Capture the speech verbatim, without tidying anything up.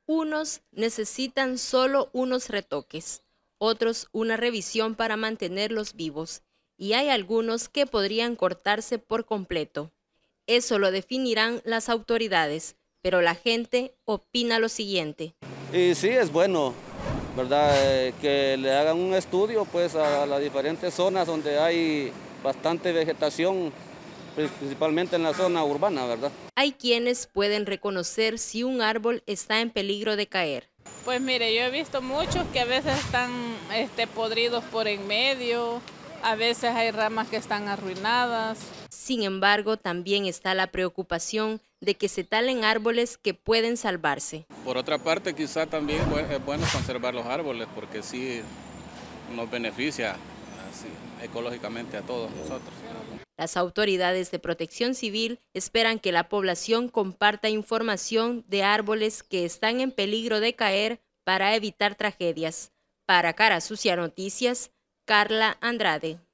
Unos necesitan solo unos retoques, otros una revisión para mantenerlos vivos, y hay algunos que podrían cortarse por completo. Eso lo definirán las autoridades, pero la gente opina lo siguiente. Y sí, es bueno, ¿verdad? Eh, que le hagan un estudio pues a las diferentes zonas donde hay bastante vegetación, pues, principalmente en la zona urbana, ¿verdad? Hay quienes pueden reconocer si un árbol está en peligro de caer. Pues mire, yo he visto muchos que a veces están este, podridos por en medio, a veces hay ramas que están arruinadas. Sin embargo, también está la preocupación de que se talen árboles que pueden salvarse. Por otra parte, quizá también es bueno conservar los árboles porque sí nos beneficia así, ecológicamente a todos nosotros. Las autoridades de Protección Civil esperan que la población comparta información de árboles que están en peligro de caer para evitar tragedias. Para Cara Sucia Noticias, Carla Andrade.